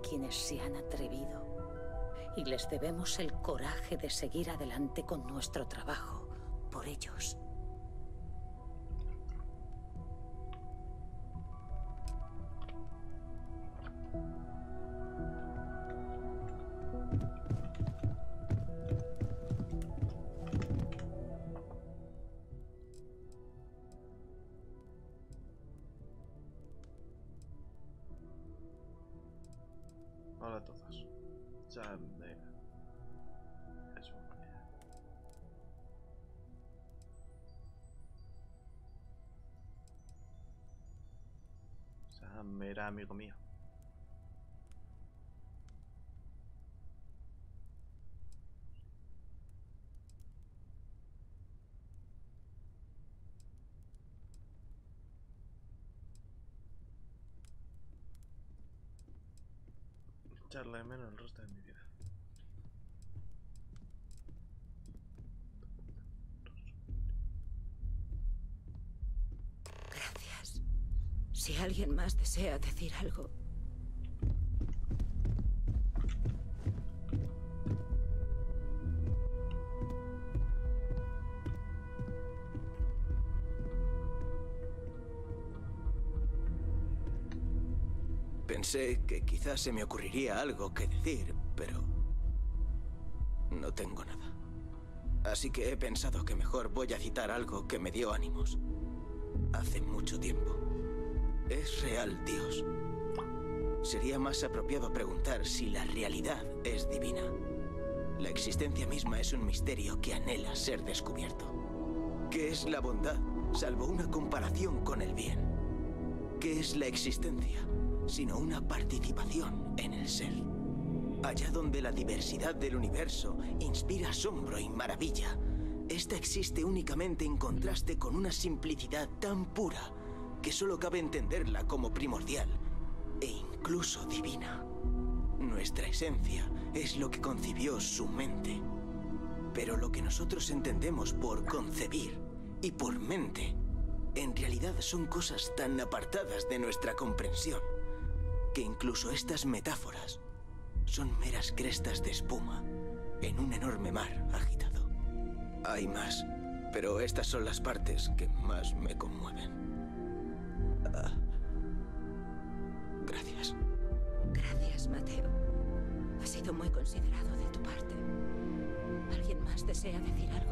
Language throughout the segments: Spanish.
quienes se han atrevido. Y les debemos el coraje de seguir adelante con nuestro trabajo, por ellos. Hola a todos. Sam era amigo mío. Echarle menos el resto de mi vida. Gracias. Si alguien más desea decir algo... Pensé que quizás se me ocurriría algo que decir, pero no tengo nada. Así que he pensado que mejor voy a citar algo que me dio ánimos hace mucho tiempo. ¿Es real Dios? Sería más apropiado preguntar si la realidad es divina. La existencia misma es un misterio que anhela ser descubierto. ¿Qué es la bondad, salvo una comparación con el bien? ¿Qué es la existencia, sino una participación en el ser? Allá donde la diversidad del universo inspira asombro y maravilla, esta existe únicamente en contraste con una simplicidad tan pura que solo cabe entenderla como primordial e incluso divina. Nuestra esencia es lo que concibió su mente, pero lo que nosotros entendemos por concebir y por mente, en realidad son cosas tan apartadas de nuestra comprensión que incluso estas metáforas son meras crestas de espuma en un enorme mar agitado. Hay más, pero estas son las partes que más me conmueven. Gracias. Gracias, Mateo. Ha sido muy considerado de tu parte. ¿Alguien más desea decir algo?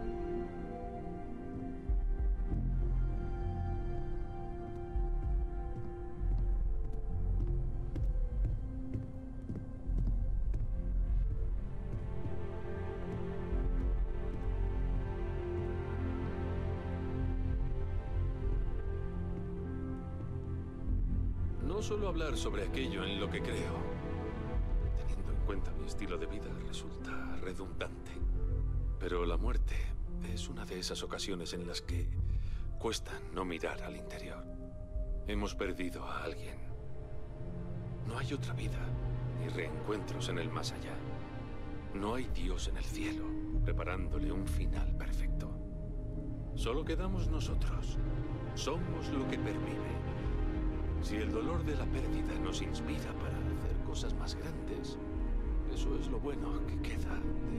No suelo hablar sobre aquello en lo que creo. Teniendo en cuenta mi estilo de vida, resulta redundante. Pero la muerte es una de esas ocasiones en las que cuesta no mirar al interior. Hemos perdido a alguien. No hay otra vida, ni reencuentros en el más allá. No hay Dios en el cielo, preparándole un final perfecto. Solo quedamos nosotros. Somos lo que pervive. Si el dolor de la pérdida nos inspira para hacer cosas más grandes, eso es lo bueno que queda de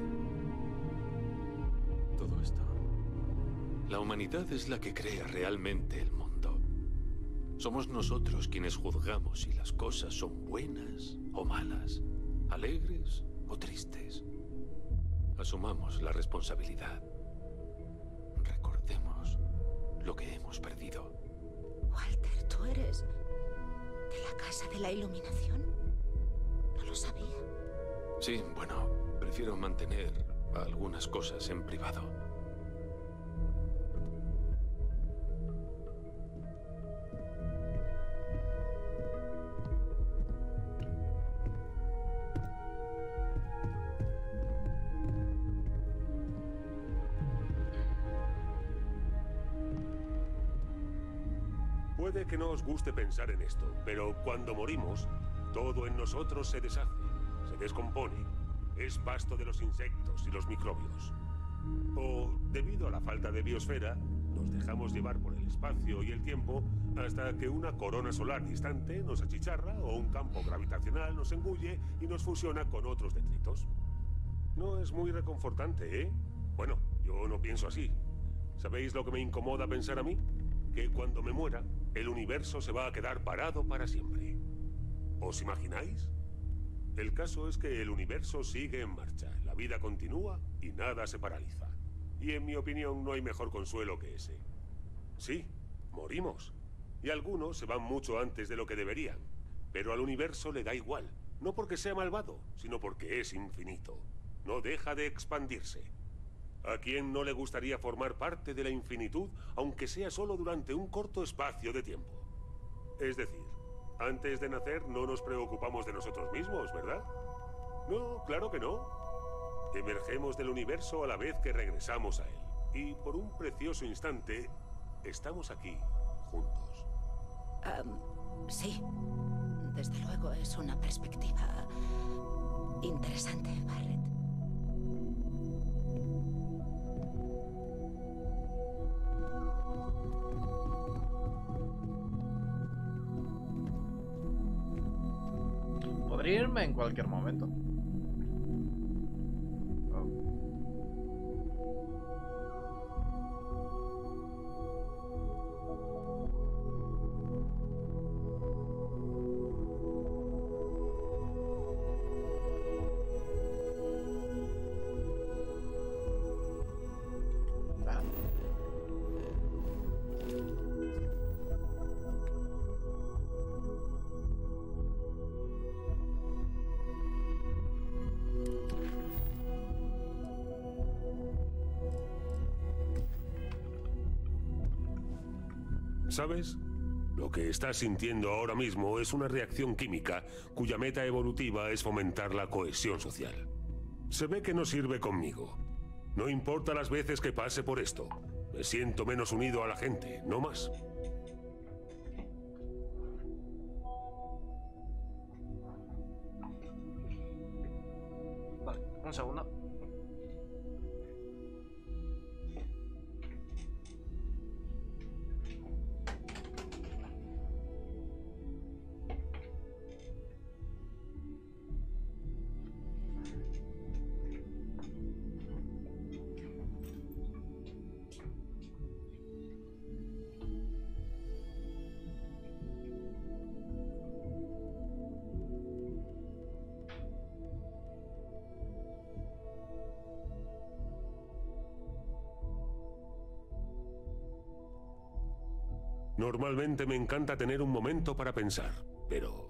todo esto. La humanidad es la que crea realmente el mundo. Somos nosotros quienes juzgamos si las cosas son buenas o malas, alegres o tristes. Asumamos la responsabilidad. Recordemos lo que hemos perdido. Walter, ¿tú eres de la Casa de la Iluminación? No lo sabía. Sí, bueno, prefiero mantener algunas cosas en privado. Puede que no os guste pensar en esto, pero cuando morimos, todo en nosotros se deshace, se descompone, es pasto de los insectos y los microbios. O, debido a la falta de biosfera, Nos dejamos llevar por el espacio y el tiempo hasta que una corona solar distante nos achicharra o un campo gravitacional nos engulle y nos fusiona con otros detritos. No es muy reconfortante, ¿eh? Bueno, yo no pienso así. ¿Sabéis lo que me incomoda pensar a mí? Que cuando me muera, el universo se va a quedar parado para siempre. ¿Os imagináis? El caso es que el universo sigue en marcha, la vida continúa y nada se paraliza. Y en mi opinión no hay mejor consuelo que ese. Sí, morimos. Y algunos se van mucho antes de lo que deberían. Pero al universo le da igual. No porque sea malvado, sino porque es infinito. No deja de expandirse. ¿A quién no le gustaría formar parte de la infinitud, aunque sea solo durante un corto espacio de tiempo? Es decir, antes de nacer no nos preocupamos de nosotros mismos, ¿verdad? No, claro que no. Emergemos del universo a la vez que regresamos a él. Y por un precioso instante, estamos aquí, juntos. Sí. Desde luego es una perspectiva interesante, Barret. Podría irme en cualquier momento. ¿Sabes? Lo que estás sintiendo ahora mismo es una reacción química cuya meta evolutiva es fomentar la cohesión social. Se ve que no sirve conmigo. No importa las veces que pase por esto. Me siento menos unido a la gente, no más. Vale, un segundo. Normalmente me encanta tener un momento para pensar, pero...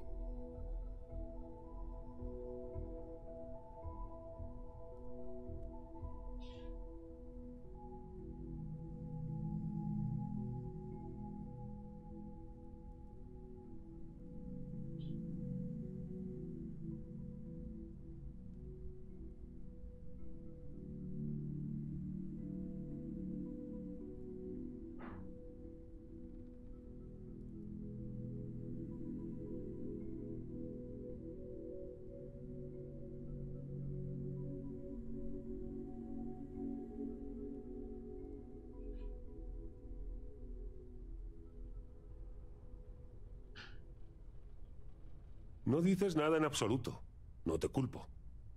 No dices nada en absoluto. No te culpo.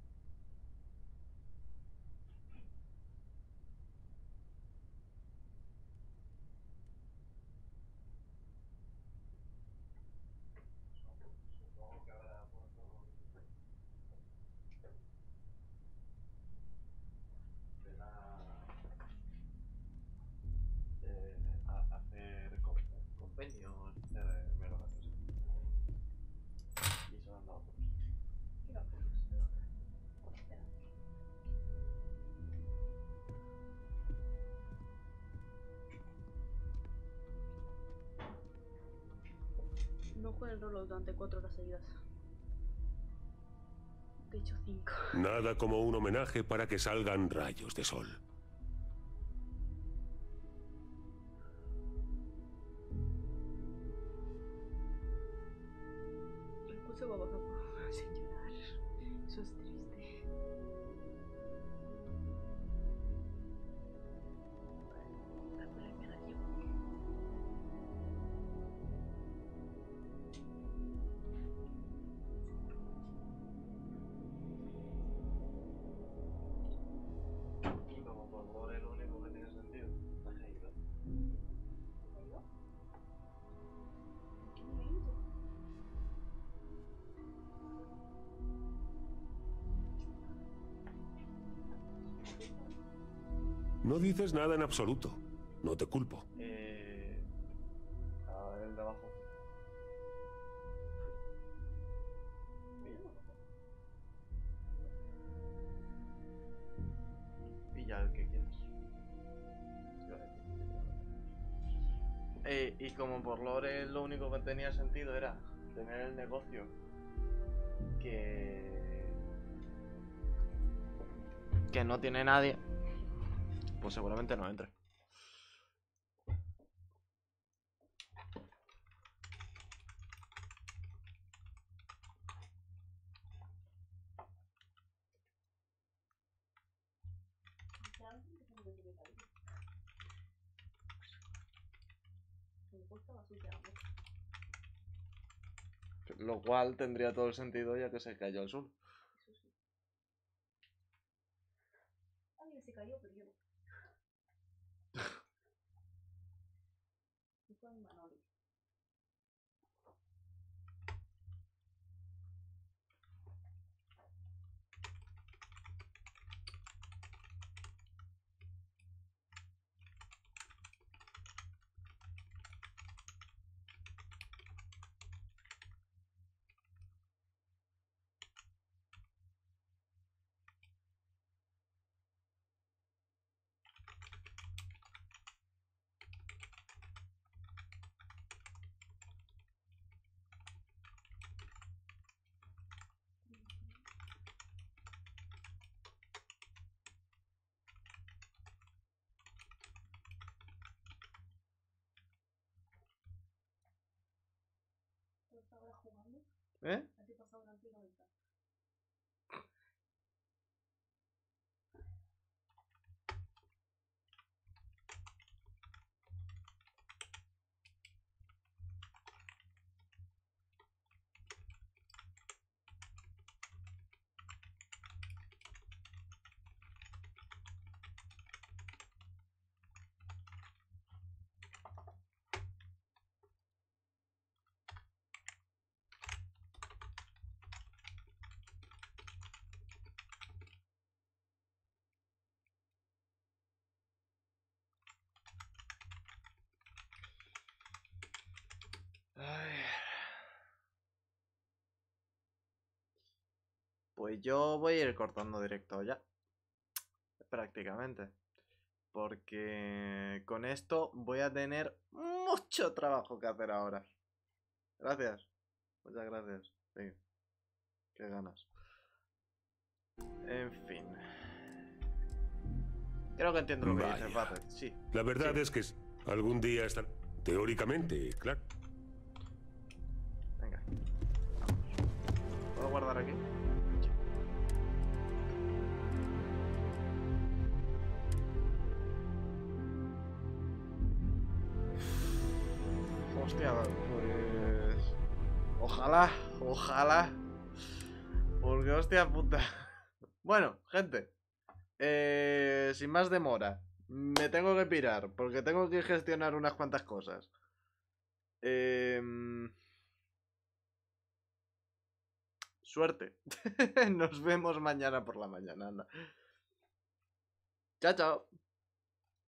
Hacer convenios, y se van dado No juegues el rolo durante 4 horas seguidas. De hecho, 5. Nada como un homenaje para que salgan rayos de sol. Incluso va a pasar por sin llorar. Eso es triste. Voy a ponerme aquí. por lore lo único que tiene sentido. Está caído. ¿Caído? ¿Qué momento? No dices nada en absoluto. No te culpo. A ver el de abajo. Pilla el que quieras. Y como por lore lo único que tenía sentido era tener el negocio que no tiene nadie, pues seguramente no entre. Ya, ¿qué tengo que hacer ahí? Me cuesta basutear mucho. Lo cual tendría todo el sentido ya que se cayó al sur. Eso sí. Alguien se cayó, pero yo no. Y fue mi Manoli. ¿Tú estás ahora jugando? ¿Eh? ¿A ti pasado una antigua ventana? Ay. Pues yo voy a ir cortando directo ya. Prácticamente. Porque con esto voy a tener mucho trabajo que hacer ahora. Gracias. Muchas gracias. Sí. Qué ganas. En fin. Creo que entiendo lo que dices, Vaya. Barret. Sí. La verdad Sí. es que algún día estar... Teóricamente, claro. Venga. Vamos. ¿Puedo guardar aquí? Hostia, pues... Ojalá. Porque hostia puta. Bueno, gente. Sin más demora. Me tengo que pirar. Porque tengo que gestionar unas cuantas cosas. Suerte. Nos vemos mañana por la mañana. Anda. Chao, chao.